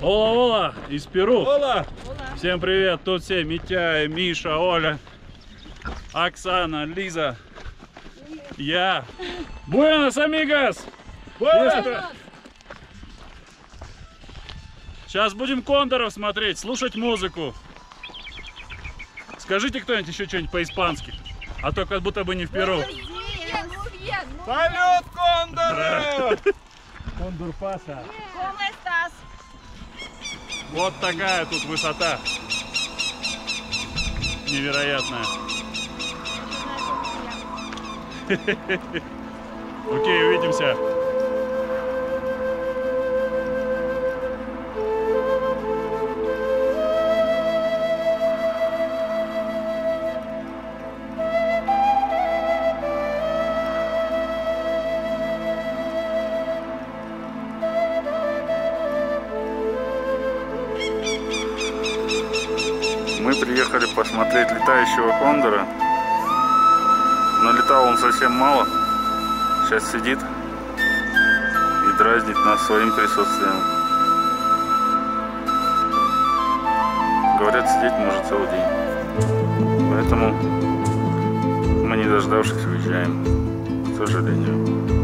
Ола-ола из Перу. Ола! Всем привет, тут все: Митяй, Миша, Оля, Оксана, Лиза, я. Буэнос амигос! Сейчас будем кондоров смотреть, слушать музыку. Скажите кто-нибудь еще что-нибудь по-испански, а то как будто бы не в Перу. Салют, кондоры! Кондор паса. ¿Cómo estás? Вот такая тут высота. Невероятная. Окей, увидимся. Мы приехали посмотреть летающего кондора, но летал он совсем мало. Сейчас сидит и дразнит нас своим присутствием. Говорят, сидеть может целый день. Поэтому мы, не дождавшись, уезжаем, к сожалению.